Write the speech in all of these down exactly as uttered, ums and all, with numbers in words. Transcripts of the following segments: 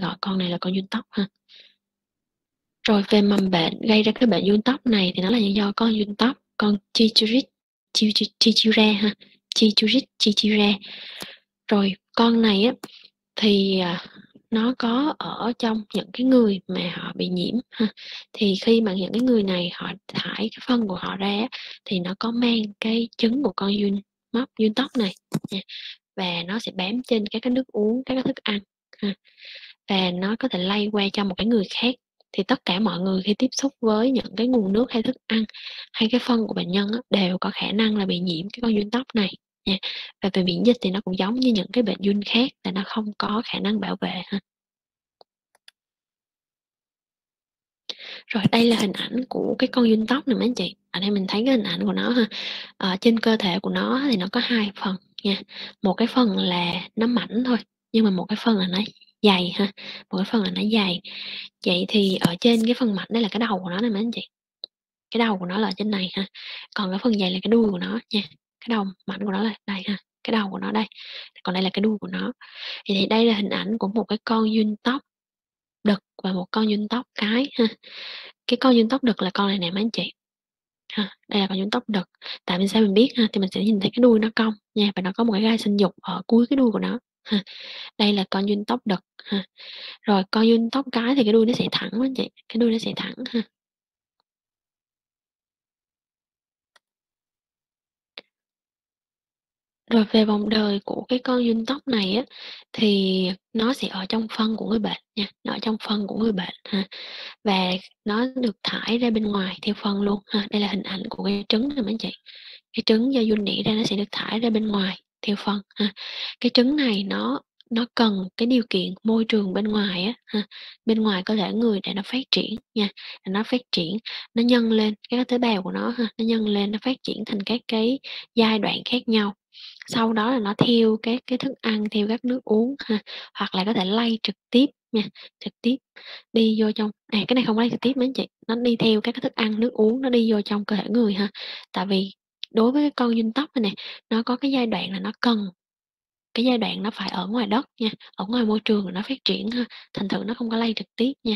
gọi con này là con giun tóc ha. Rồi về mầm bệnh gây ra cái bệnh giun tóc này thì nó là do con giun tóc, con Trichuris trichiura ha, Trichuris trichiura. Rồi con này á thì à, nó có ở trong những cái người mà họ bị nhiễm ha. Thì khi mà những cái người này họ thải cái phân của họ ra thì nó có mang cái trứng của con giun móc giun tóc này nha. Và nó sẽ bám trên các cái nước uống, các cái thức ăn ha. Và nó có thể lây qua cho một cái người khác. Thì tất cả mọi người khi tiếp xúc với những cái nguồn nước hay thức ăn hay cái phân của bệnh nhân á, đều có khả năng là bị nhiễm cái con giun tóc này nha. Và về miễn dịch thì nó cũng giống như những cái bệnh giun khác là nó không có khả năng bảo vệ ha. Rồi đây là hình ảnh của cái con giun tóc này mấy anh chị. Ở đây mình thấy cái hình ảnh của nó ha. Ở trên cơ thể của nó thì nó có hai phần nha. Một cái phần là nó mảnh thôi, nhưng mà một cái phần là nó dày ha. Một cái phần là nó dày. Vậy thì ở trên cái phần mảnh đây là cái đầu của nó này mấy anh chị. Cái đầu của nó là ở trên này ha. Còn cái phần dày là cái đuôi của nó nha. Cái đầu mảnh của nó là đây ha. Cái đầu của nó đây. Còn đây là cái đuôi của nó. Thì, thì đây là hình ảnh của một cái con giun tóc đực và một con giun tóc cái ha. Cái con giun tóc đực là con này nè mấy anh chị. Ha, đây là con giun tóc đực. Tại vì sao mình biết ha, thì mình sẽ nhìn thấy cái đuôi nó cong nha, và nó có một cái gai sinh dục ở cuối cái đuôi của nó ha. Đây là con giun tóc đực ha. Rồi con giun tóc cái thì cái đuôi nó sẽ thẳng mấy anh chị, cái đuôi nó sẽ thẳng ha. Rồi về vòng đời của cái con giun tóc này á, thì nó sẽ ở trong phân của người bệnh nha, nó ở trong phân của người bệnh ha. Và nó được thải ra bên ngoài theo phân luôn ha. Đây là hình ảnh của cái trứng nè mấy anh chị. Cái trứng do giun nỉ ra nó sẽ được thải ra bên ngoài theo phân ha. Cái trứng này nó nó cần cái điều kiện môi trường bên ngoài á ha, bên ngoài cơ thể người để nó phát triển nha, để nó phát triển, nó nhân lên các tế bào của nó ha, nó nhân lên, nó phát triển thành các cái giai đoạn khác nhau. Sau đó là nó theo các cái thức ăn, theo các nước uống ha, hoặc là có thể lây trực tiếp nha, trực tiếp đi vô trong à, cái này không lây trực tiếp mấy anh chị, nó đi theo các cái thức ăn, nước uống, nó đi vô trong cơ thể người ha. Tại vì đối với cái con giun tóc này nè, nó có cái giai đoạn là nó cần cái giai đoạn nó phải ở ngoài đất nha, ở ngoài môi trường rồi nó phát triển ha, thành thử nó không có lây trực tiếp nha.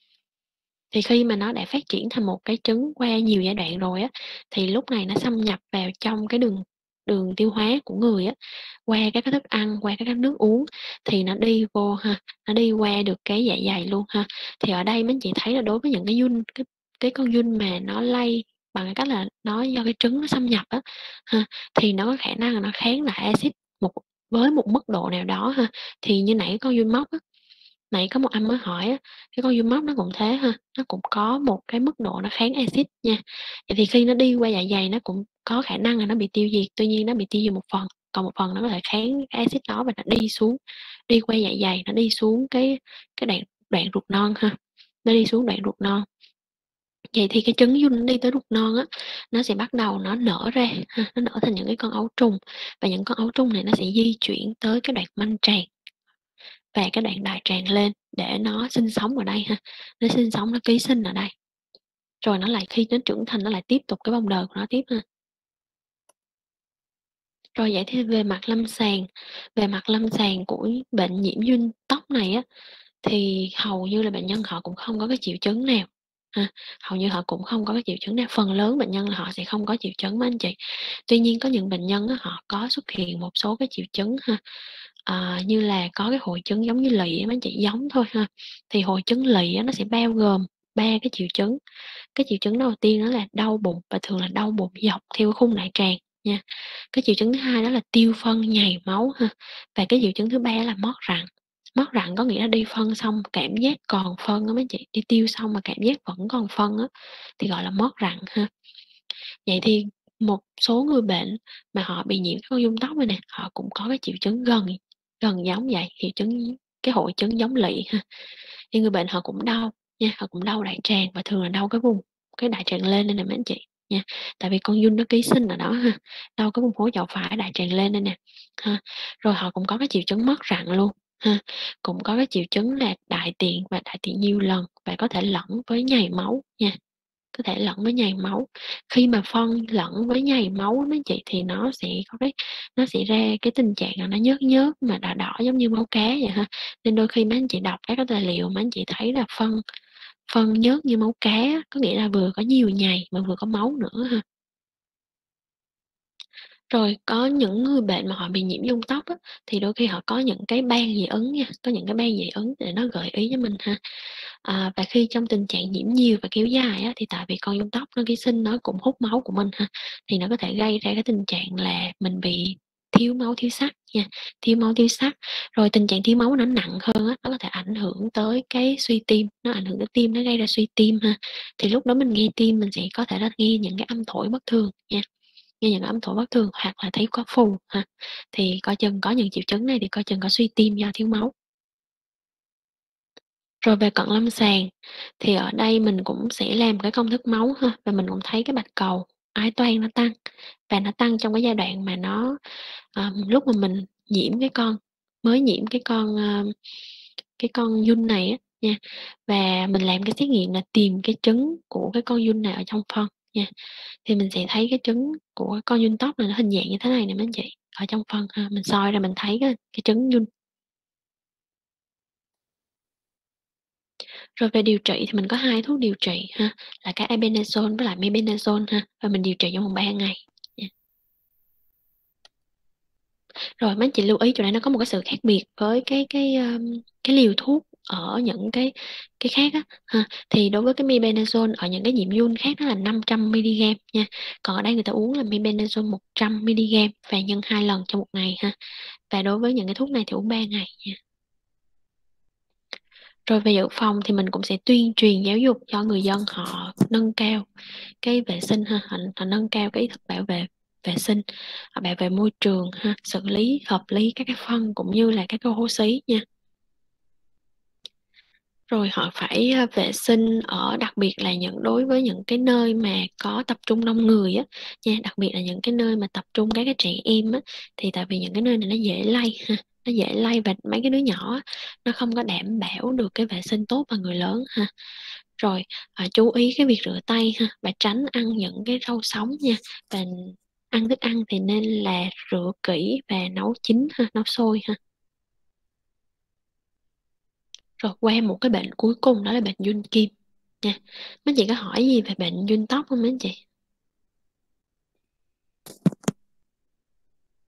Thì khi mà nó đã phát triển thành một cái trứng qua nhiều giai đoạn rồi á, thì lúc này nó xâm nhập vào trong cái đường đường tiêu hóa của người á, qua các cái thức ăn, qua các cái nước uống thì nó đi vô ha, nó đi qua được cái dạ dày luôn ha. Thì ở đây mấy anh chị thấy là đối với những cái giun cái cái con giun mà nó lây bằng cái cách là nó do cái trứng nó xâm nhập á ha, thì nó có khả năng là nó kháng lại axit một với một mức độ nào đó ha. Thì như nãy con giun móc á, nãy có một anh mới hỏi á, cái con giun móc nó cũng thế ha, nó cũng có một cái mức độ nó kháng axit nha. Vậy thì khi nó đi qua dạ dày nó cũng có khả năng là nó bị tiêu diệt, tuy nhiên nó bị tiêu diệt một phần, còn một phần nó có thể kháng cái axit đó và nó đi xuống, đi qua dạ dày, nó đi xuống cái cái đoạn đoạn ruột non ha, nó đi xuống đoạn ruột non. Vậy thì cái trứng giun nó đi tới ruột non á, nó sẽ bắt đầu nó nở ra ha, nó nở thành những cái con ấu trùng, và những con ấu trùng này nó sẽ di chuyển tới cái đoạn manh tràng và cái đoạn đại tràng lên để nó sinh sống ở đây ha, nó sinh sống, nó ký sinh ở đây. Rồi nó lại khi nó trưởng thành nó lại tiếp tục cái vòng đời của nó tiếp ha. Rồi vậy thì về mặt lâm sàng, về mặt lâm sàng của bệnh nhiễm giun tóc này á, thì hầu như là bệnh nhân họ cũng không có cái triệu chứng nào ha, hầu như họ cũng không có cái triệu chứng nào, phần lớn bệnh nhân là họ sẽ không có triệu chứng mấy anh chị. Tuy nhiên có những bệnh nhân á, họ có xuất hiện một số cái triệu chứng ha, à, như là có cái hội chứng giống như lỵ mấy anh chị, giống thôi ha. Thì hội chứng lỵ á, nó sẽ bao gồm ba cái triệu chứng. Cái triệu chứng đầu tiên đó là đau bụng, và thường là đau bụng dọc theo cái khung đại tràng nha. Cái triệu chứng thứ hai đó là tiêu phân nhầy máu ha, và cái triệu chứng thứ ba là mót rặn. Mót rặn có nghĩa là đi phân xong cảm giác còn phân á mấy chị, đi tiêu xong mà cảm giác vẫn còn phân á, thì gọi là mót rặn ha. Vậy thì một số người bệnh mà họ bị nhiễm con giun tóc này nè, họ cũng có cái triệu chứng gần gần giống vậy, triệu chứng cái hội chứng giống lỵ ha. Thì người bệnh họ cũng đau nha, họ cũng đau đại tràng, và thường là đau cái vùng cái đại tràng lên đây nè mấy anh chị nha. Tại vì con giun nó ký sinh ở đó ha, đau cái vùng hố chậu phải, đại tràng lên đây nè ha. Rồi họ cũng có cái triệu chứng mất rặn luôn ha, cũng có cái triệu chứng là đại tiện và đại tiện nhiều lần, và có thể lẫn với nhầy máu nha. có thể lẫn với nhầy máu. Khi mà phân lẫn với nhầy máu á mấy anh chị, thì nó sẽ có cái nó sẽ ra cái tình trạng là nó nhớt nhớt mà đỏ đỏ giống như máu cá vậy ha. Nên đôi khi mấy anh chị đọc các cái tài liệu mà anh chị thấy là phân phân nhớt như máu cá, có nghĩa là vừa có nhiều nhầy mà vừa có máu nữa ha. Rồi có những người bệnh mà họ bị nhiễm dung tóc á, thì đôi khi họ có những cái ban dị ứng nha, có những cái ban dị ứng để nó gợi ý cho mình ha. À, và khi trong tình trạng nhiễm nhiều và kéo dài á, thì tại vì con dung tóc nó ký sinh nó cũng hút máu của mình ha, thì nó có thể gây ra cái tình trạng là mình bị thiếu máu, thiếu sắt nha, thiếu máu, thiếu sắt. Rồi tình trạng thiếu máu nó nặng hơn á, nó có thể ảnh hưởng tới cái suy tim, nó ảnh hưởng tới tim, nó gây ra suy tim ha. Thì lúc đó mình nghe tim mình sẽ có thể là nghe những cái âm thổi bất thường nha. Nghe những âm thổi bất thường hoặc là thấy có phù ha, thì coi chừng có những triệu chứng này thì coi chừng có suy tim do thiếu máu. Rồi về cận lâm sàng, thì ở đây mình cũng sẽ làm cái công thức máu ha, và mình cũng thấy cái bạch cầu ái toan nó tăng, và nó tăng trong cái giai đoạn mà nó, ờ, lúc mà mình nhiễm cái con mới nhiễm cái con, ơ, cái con giun này á nha. Và mình làm cái xét nghiệm là tìm cái trứng của cái con giun này ở trong phân nha, thì mình sẽ thấy cái trứng của con giun tóc này nó hình dạng như thế này nè mấy anh chị, ở trong phân ha, mình soi ra mình thấy cái cái trứng giun. Rồi về điều trị thì mình có hai thuốc điều trị ha, là cái albendazole với lại mebendazole ha, và mình điều trị trong vòng ba ngày nha. Rồi mấy anh chị lưu ý chỗ này nó có một cái sự khác biệt với cái cái, ờm, cái liều thuốc ở những cái cái khác á ha. Thì đối với cái mebendazole ở những cái nhiễm giun khác nó là năm trăm mi-li-gam nha, còn ở đây người ta uống là mebendazole một trăm mi-li-gam và nhân hai lần trong một ngày ha. Và đối với những cái thuốc này thì uống ba ngày nha. Rồi về dự phòng thì mình cũng sẽ tuyên truyền giáo dục cho người dân họ nâng cao cái vệ sinh ha, họ họ nâng cao cái ý thức bảo vệ vệ sinh, họ bảo vệ môi trường ha, xử lý hợp lý các cái phân cũng như là các cái hố xí nha. Rồi họ phải, a, vệ sinh ở đặc biệt là những đối với những cái nơi mà có tập trung đông người á nha, đặc biệt là những cái nơi mà tập trung các cái trẻ em á, thì tại vì những cái nơi này nó dễ lây ha, nó dễ lây và mấy cái đứa nhỏ á, nó không có đảm bảo được cái vệ sinh tốt bằng người lớn ha. Rồi, à, chú ý cái việc rửa tay ha, và tránh ăn những cái rau sống nha, và ăn thức ăn thì nên là rửa kỹ và nấu chín ha, nấu sôi ha. Rồi qua một cái bệnh cuối cùng đó là bệnh giun kim nha. Mấy chị có hỏi gì về bệnh giun tóc hông mấy anh chị?